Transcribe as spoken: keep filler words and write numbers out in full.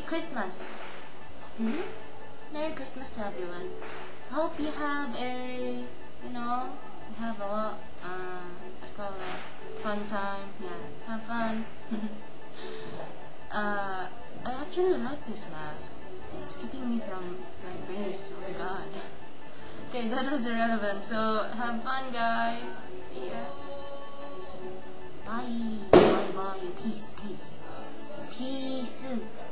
Christmas. Hmm? Merry Christmas to everyone. Hope you have a, you know, have a, uh, I call it, fun time. Yeah, have fun. uh, I actually like this mask. It's keeping me from my face. Oh my god. Okay, that was irrelevant. So, have fun, guys. See ya. Bye. Bye bye. Peace, peace. Peace.